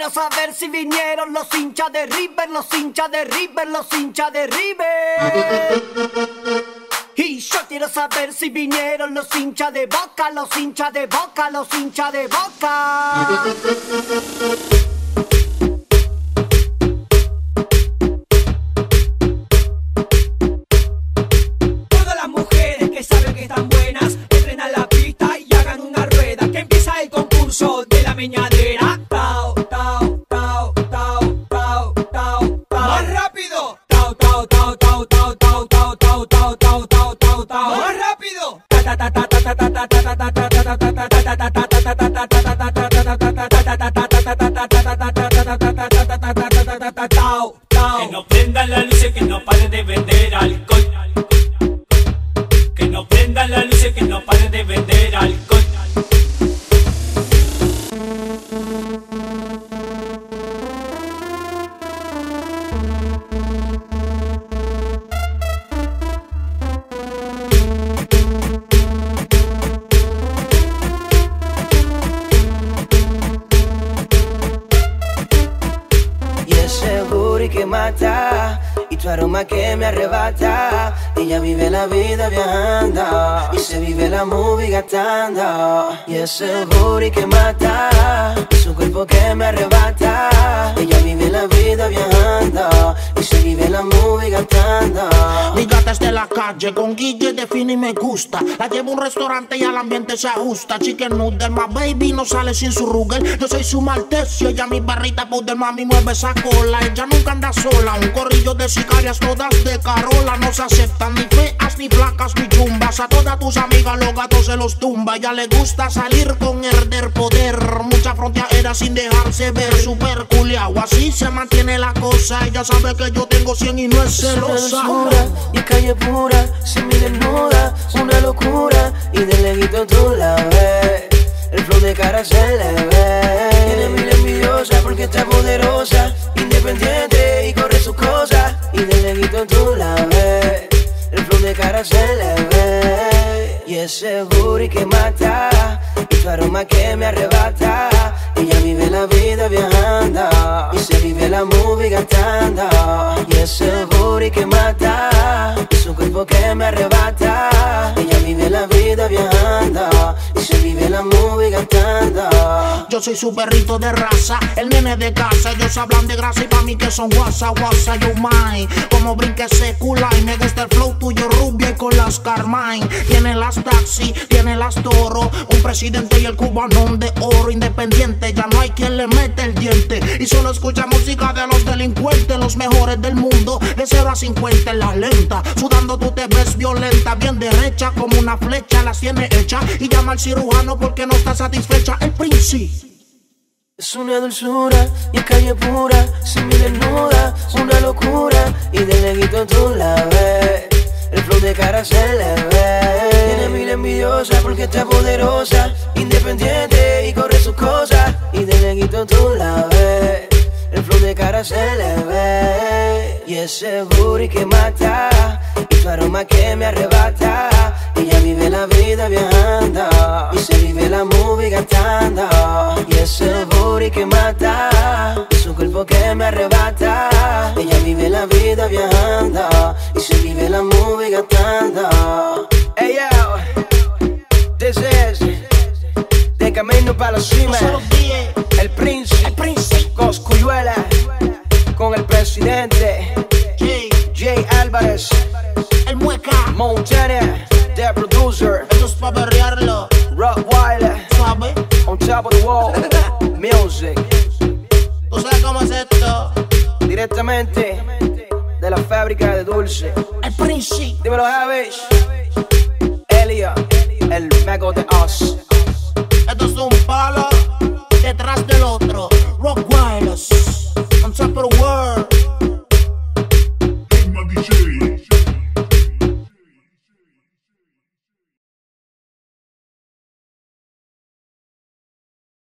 quiero saber si vinieron los hinchas de River, los hinchas de River, los hinchas de River. Y yo quiero saber si vinieron los hinchas de Boca, los hinchas de Boca, los hinchas de Boca. Todas las mujeres que saben que están buenas, entren a la pista y hagan una rueda, que empieza el concurso de la meñadera. Tao, tao, tao, tao, tao, tao, tao. Más rápido. Tao, tao, tao, tao, tao, tao, tao, tao, tao, tao, tao, tao, tao. Más rápido. Que no prendan la luz, que no paren de vender alcohol. Que no prendan la luz, que no paren de vender alcohol. Que mata y tu aroma que me arrebata. Ella vive la vida viajando y se vive la movie gastando. Y ese booty que mata, su cuerpo que me arrebata. Ella vive la vida viajando y se vive la movie gastando. Mi gata es de la calle, con Guille define y me gusta. La llevo a un restaurante y al ambiente se ajusta. Chicken noodle, my baby no sale sin su Ruger. Yo soy su maltecio, ella mi barrita poder, mami mueve esa cola. Ella nunca anda sola, un corrillo de sicarias todas de Carola. No se aceptan ni feas, ni placas, ni chumbas. A todas tus amigas los gatos se los tumba. Ya le gusta salir con herder poder. Mucha fronteadera sin dejarse ver. Super culiao, así se mantiene la cosa. Ella sabe que yo tengo 100 y no es celosa. Y calle pura, se me desnuda, una locura. Y de leguito tú la ves, el flow de cara se le ve. Tiene mil envidiosa porque está poderosa, independiente y corre sus cosas. Y de leguito tú la ves, el flow de cara se le ve. Y ese booty que mata, y tu aroma que me arrebata. Ella vive la vida viajando y se vive la movie gastando. Y ese booty que mata, su cuerpo que me arrebata. Ella vive la vida viajando y se vive la movie gastando. Yo soy su perrito de raza, el nene de casa. Ellos hablan de grasa y pa' mí que son guasa, guasa, yo mine. Como brinque ese culo y me gusta el flow tuyo rubia y con las Carmine. Tiene las taxi, tiene las toro, un presidente y el cubanón de oro. Independiente, ya no hay quien le mete el diente. Y solo escucha música de los delincuentes, los mejores del mundo, de 0 a 50 en la lenta. Sudando tú te ves violenta, bien derecha como una flecha, las tiene hecha. Y llama al cirujano porque no está satisfecha. El príncipe es una dulzura y es calle pura, se me desnuda, una locura. Y de leguito tú la ves, el flow de cara se le ve. Tiene mil envidiosas porque está poderosa, independiente y corre sus cosas. Y de leguito tú la ves, el flow de cara se le ve. Y ese booty que mata, y tu aroma que me arrebata. Ella vive la vida viajando y se vive la movie gastando. Y ese booty que mata, su cuerpo que me arrebata. Ella vive la vida viajando y se vive la movie gastando. Hey yo, this is de camino para la cima. El príncipe, Coscuyuela, con el presidente Jay Álvarez, el mueca, Montana, the producer. Esto es pa' berrearlo. Rottweiler, ¿Sabe? on top of the wall, music. ¿Tú sabes cómo es esto? Directamente de la fábrica de dulce. El príncipe. Dímelo, Javis. Elia, el mago de Oz. Esto es un palo detrás del otro. Rottweilers, on top of the world. DJ.